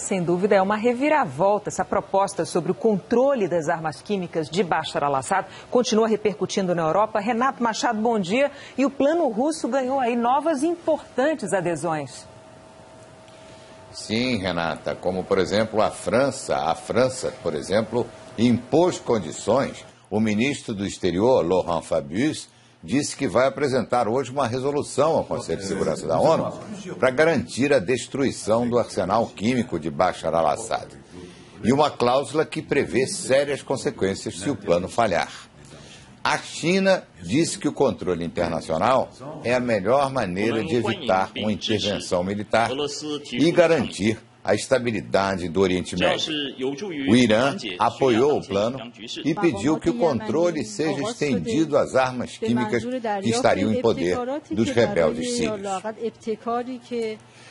Sem dúvida, é uma reviravolta. Essa proposta sobre o controle das armas químicas de Bashar al-Assad continua repercutindo na Europa. Renato Machado, bom dia. E o plano russo ganhou aí novas e importantes adesões. Sim, Renata, como por exemplo a França. A França, por exemplo, impôs condições. O ministro do Exterior, Laurent Fabius, disse que vai apresentar hoje uma resolução ao Conselho de Segurança da ONU para garantir a destruição do arsenal químico de Bashar al-Assad. E uma cláusula que prevê sérias consequências se o plano falhar. A China disse que o controle internacional é a melhor maneira de evitar uma intervenção militar e garantir a estabilidade do Oriente Médio. O Irã apoiou o plano e pediu que o controle seja estendido às armas químicas que estariam em poder dos rebeldes sírios.